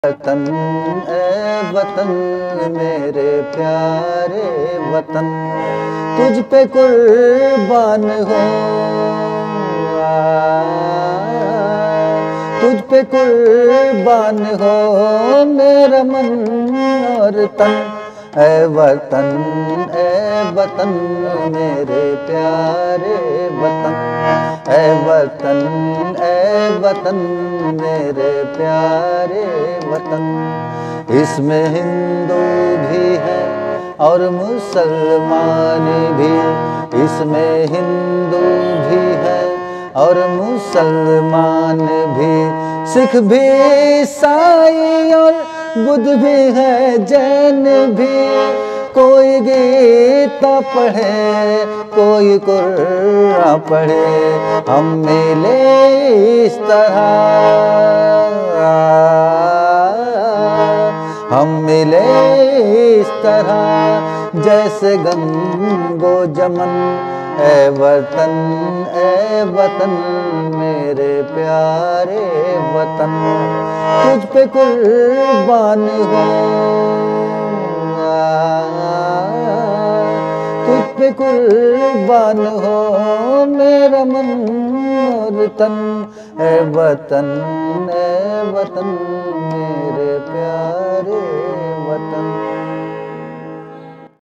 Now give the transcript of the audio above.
वतन ए वतन मेरे प्यारे वतन, तुझ पे कुर्बान हो, तुझ पे कुर्बान हो मेरा मन और तन। ए वतन मेरे प्यारे वतन, ए वतन मेरे प्यारे वतन। इसमें हिंदू भी है और मुसलमान भी, इसमें हिंदू भी है और मुसलमान भी, सिख भी ईसाई और बुद्ध भी है, जैन भी। कोई गीता पढ़े कोई कुरान पढ़े, हम मिले इस तरह, हम मिले इस तरह जैसे गंगो जमन। ए वतन मेरे प्यारे वतन, तुझ पे कुर्बान हो, तुझ पे कुर्बान हो मेरा मन और तन। ए वतन मेरे प्यारे